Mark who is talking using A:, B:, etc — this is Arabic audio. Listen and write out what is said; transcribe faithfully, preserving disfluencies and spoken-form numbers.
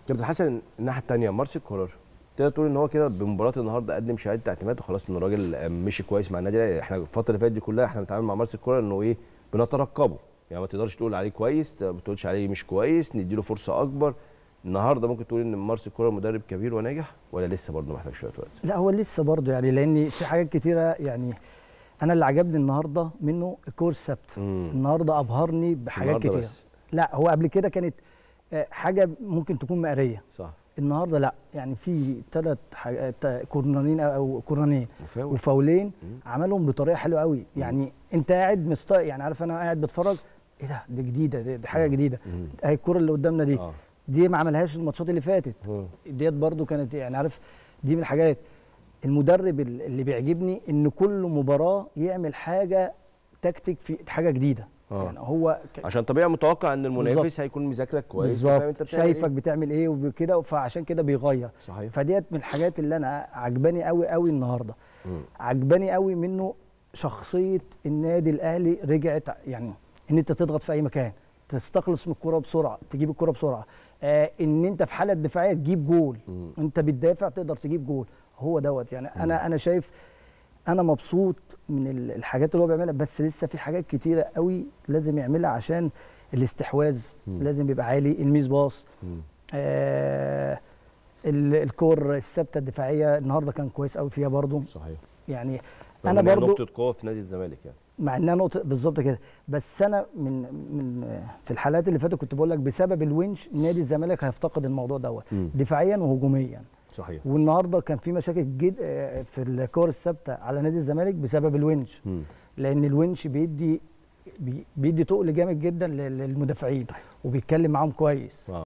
A: كابتن حسن الناحيه الثانيه مارسيل كولر تقدر تقول ان هو كده بمباراه النهارده قدم شهاده اعتماد وخلاص ان الراجل مشي كويس مع النادي الاهلي. احنا الفتره اللي فاتت دي كلها احنا بنتعامل مع مارسيل كولر انه ايه بنترقبه، يعني ما تقدرش تقول عليه كويس ما تقولش عليه مش كويس، نديله فرصه اكبر. النهارده ممكن تقول ان مارسيل كولر مدرب كبير وناجح ولا لسه برضه محتاج شويه وقت؟
B: لا هو لسه برضه يعني، لان في حاجات كتيره يعني. انا اللي عجبني النهارده منه الكور الثابته، النهارده ابهرني بحاجات كتيره. لا هو قبل كده كانت حاجه ممكن تكون مقريه
A: صح،
B: النهارده لا، يعني في ثلاث كورنرين او كورنرين وفاولين عملهم بطريقه حلوه قوي. يعني انت قاعد مست يعني عارف انا قاعد بتفرج ايه ده، دي جديده، دي, دي حاجه جديده. اهي الكوره اللي قدامنا دي آه. دي ما عملهاش الماتشات اللي فاتت ديت برده كانت، يعني عارف دي من الحاجات. المدرب اللي بيعجبني ان كل مباراه يعمل حاجه تكتيك في حاجه جديده. آه. يعني هو
A: ك... عشان طبيعي متوقع ان المنافس هيكون مذاكرك كويس
B: وفاهم انت شايفك إيه؟ بتعمل ايه وكده، فعشان كده بيغير.
A: صحيح.
B: فديت من الحاجات اللي انا عجباني قوي قوي النهارده. م. عجباني قوي منه شخصيه النادي الاهلي رجعت، يعني ان انت تضغط في اي مكان، تستخلص من الكره بسرعه، تجيب الكره بسرعه، آه ان انت في حاله دفاعيه تجيب جول. م. انت بتدافع تقدر تجيب جول. هو دوت يعني. م. انا انا شايف انا مبسوط من الحاجات اللي هو بيعملها، بس لسه في حاجات كتيره قوي لازم يعملها عشان الاستحواذ م. لازم يبقى عالي، الميس باص، آه الكور الثابته الدفاعيه النهارده كان كويس قوي فيها برضو.
A: صحيح.
B: يعني انا برضو
A: نقطه قوه في نادي الزمالك يعني،
B: مع انها نقطه بالظبط كده. بس انا من من في الحلقات اللي فاتت كنت بقول لك بسبب الونش نادي الزمالك هيفتقد الموضوع دوت دفاعيا وهجوميا.
A: صحيح.
B: والنهارده كان في مشاكل جد في الكور الثابته على نادي الزمالك بسبب الونش، م. لان الونش بيدي بيدي تقل جامد جدا للمدافعين وبيتكلم معاهم كويس.